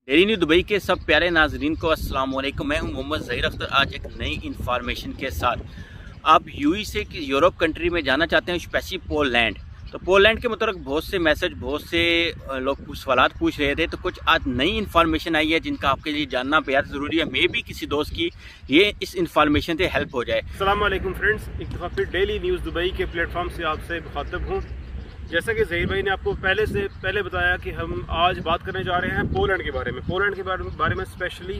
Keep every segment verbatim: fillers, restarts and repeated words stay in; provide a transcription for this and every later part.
Daily news Dubai के सब प्यारे नाजरीन को अस्सलाम वालेकुम। मैं हूं मोहम्मद ज़हीर अख्तर। आज एक नई इन्फॉर्मेशन के साथ आप यूई से कि यूरोप कंट्री में जाना चाहते हैं, स्पेशली पोलैंड। तो पोलैंड के मतलब बहुत से मैसेज, बहुत से लोग सवाल पूछ रहे थे, तो कुछ आज नई इन्फॉर्मेशन आई है जिनका आपके लिए जानना बेहद ज़रूरी है। मे भी किसी दोस्त की ये इस इन्फॉर्मेशन से हेल्प हो जाए। अस्सलाम वालेकुम फ्रेंड्स, एक दफ़ा फिर डेली न्यूज़ दुबई के प्लेटफॉर्म से आपसे मुखातब हूँ। जैसा कि ज़हीर भाई ने आपको पहले से पहले बताया कि हम आज बात करने जा रहे हैं पोलैंड के बारे में। पोलैंड के बारे में बारे में स्पेशली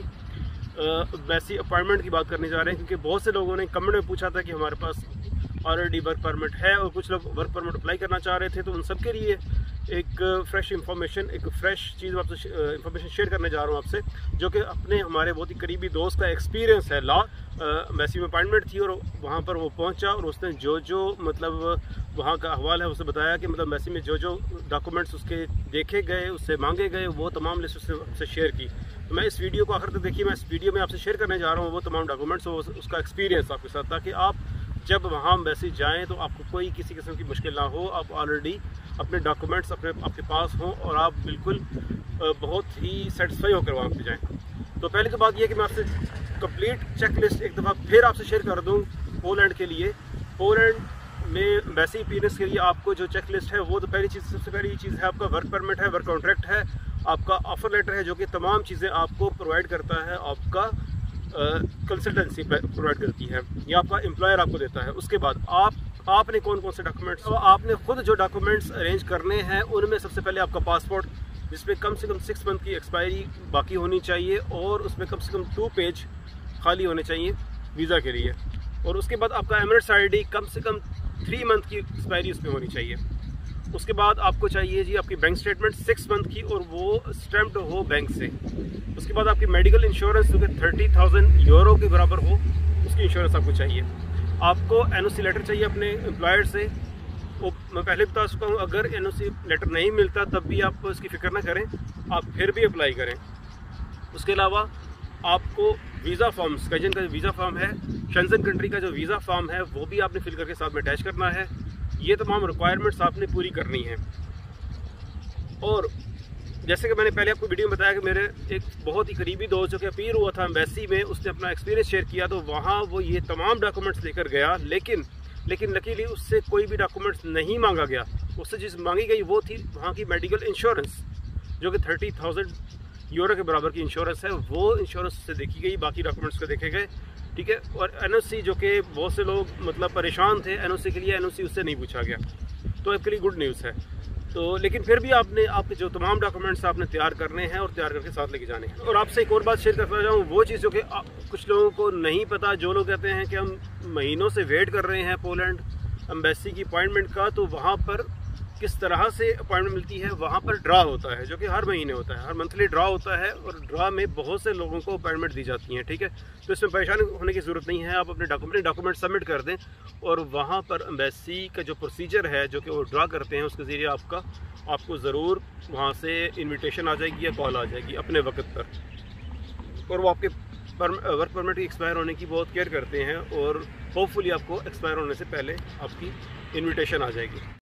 वैसी अपॉइंटमेंट की बात करने जा रहे हैं, क्योंकि बहुत से लोगों ने कमेंट में पूछा था कि हमारे पास ऑलरेडी वर्क परमिट है और कुछ लोग वर्क परमिट अप्लाई करना चाह रहे थे। तो उन सब के लिए एक फ्रेश इंफॉर्मेशन, एक फ्रेश चीज़ आपसे इंफॉर्मेशन शेयर करने जा रहा हूँ आपसे, जो कि अपने हमारे बहुत ही करीबी दोस्त का एक्सपीरियंस है। ला वैसी में अपॉइंटमेंट थी और वहाँ पर वो पहुँचा और उसने जो जो मतलब वहाँ का अहवाल है उसे बताया कि मतलब मैसी में जो जो डॉक्यूमेंट्स उसके देखे गए, उससे मांगे गए, वो तमाम लिस्ट उससे हमसे शेयर की। तो मैं इस वीडियो को आखिर तक देखिए, मैं इस वीडियो में आपसे शेयर करने जा रहा हूँ वो तमाम डॉक्यूमेंट्स और उसका एक्सपीरियंस आपके साथ, ताकि आप जब वहाँ वैसे जाएँ तो आपको कोई किसी किस्म की मुश्किल ना हो। आप ऑलरेडी अपने डॉक्यूमेंट्स अपने आपके पास हों और आप बिल्कुल बहुत ही सेटिस्फाई होकर वहाँ पे जाएँ। तो पहले तो बात यह कि मैं आपसे कंप्लीट चेक लिस्ट एक दफ़ा फिर आपसे शेयर कर दूँ पोलैंड के लिए। पोलैंड में वैसे ही पीनेस के लिए आपको जो चेक लिस्ट है वो तो पहली चीज़, सबसे पहली चीज़ है आपका वर्क परमिट है, वर्क कॉन्ट्रैक्ट है, आपका ऑफर लेटर है, जो कि तमाम चीज़ें आपको प्रोवाइड करता है, आपका कंसल्टेंसी प्रोवाइड करती है, या आपका एम्प्लॉयर आपको देता है। उसके बाद आप आपने कौन कौन से डॉक्यूमेंट्स, तो आपने खुद जो डॉक्यूमेंट्स अरेंज करने हैं उनमें सबसे पहले आपका पासपोर्ट, जिसमें कम से कम सिक्स मंथ की एक्सपायरी बाकी होनी चाहिए और उसमें कम से कम टू पेज खाली होने चाहिए वीज़ा के लिए। और उसके बाद आपका एमिरेट्स आईडी कम से कम थ्री मंथ की एक्सपायरी उसमें होनी चाहिए। उसके बाद आपको चाहिए जी आपकी बैंक स्टेटमेंट सिक्स मंथ की और वो स्टैम्प्ड हो बैंक से। उसके बाद आपकी मेडिकल इंश्योरेंस जो कि थर्टी थाउजेंड यूरो के बराबर हो, उसकी इंश्योरेंस आपको चाहिए। आपको एन ओ सी लेटर चाहिए अपने एम्प्लॉयर से। वो मैं पहले बता चुका हूँ, अगर एन ओ सी लेटर नहीं मिलता तब भी आप इसकी फिक्र ना करें, आप फिर भी अप्लाई करें। उसके अलावा आपको वीज़ा फॉर्म, स्केजन का जो वीज़ा फॉर्म है, शेंजन कंट्री का जो वीज़ा फॉर्म है, वो भी आपने फिल करके साथ में अटैच करना है। ये तमाम रिक्वायरमेंट्स आपने पूरी करनी है। और जैसे कि मैंने पहले आपको वीडियो में बताया कि मेरे एक बहुत ही करीबी दोस्त जो कि अपीयर हुआ था एम्बेसी में, उसने अपना एक्सपीरियंस शेयर किया, तो वहाँ वो ये तमाम डॉक्यूमेंट्स लेकर गया, लेकिन लेकिन लकीली उससे कोई भी डॉक्यूमेंट्स नहीं मांगा गया। उससे जिस मांगी गई वो थी वहाँ की मेडिकल इंश्योरेंस, जो कि थर्टी थाउजेंड यूरो के बराबर की इंश्योरेंस है। वो इंश्योरेंस से देखी गई, बाकी डॉक्यूमेंट्स को देखे गए, ठीक है। और एन ओ सी, जो कि बहुत से लोग मतलब परेशान थे एन ओ सी के लिए, एन ओ सी उससे नहीं पूछा गया, तो आपके लिए गुड न्यूज़ है। तो लेकिन फिर भी आपने आपके जो तमाम डॉक्यूमेंट्स आपने तैयार करने हैं और तैयार करके साथ लेके जाने हैं। और आपसे एक और बात शेयर करना चाहूँ, वो चीज़ जो कि कुछ लोगों को नहीं पता, जो लोग कहते हैं कि हम महीनों से वेट कर रहे हैं पोलैंड एम्बेसी की अपॉइंटमेंट का, तो वहाँ पर किस तरह से अपॉइंटमेंट मिलती है। वहाँ पर ड्रा होता है, जो कि हर महीने होता है, हर मंथली ड्रा होता है, और ड्रा में बहुत से लोगों को अपॉइंटमेंट दी जाती हैं, ठीक है। तो इसमें परेशान होने की ज़रूरत नहीं है। आप अपने डॉक्यूमेंट डॉक्यूमेंट सबमिट कर दें और वहाँ पर एम्बेसी का जो प्रोसीजर है, जो कि वो ड्रा करते हैं, उसके ज़रिए आपका आपको ज़रूर वहाँ से इन्विटेशन आ जाएगी या कॉल आ जाएगी अपने वक्त पर। और वो आपके वर्क परमिट की एक्सपायर होने की बहुत केयर करते हैं और होपफुली आपको एक्सपायर होने से पहले आपकी इन्विटेशन आ जाएगी।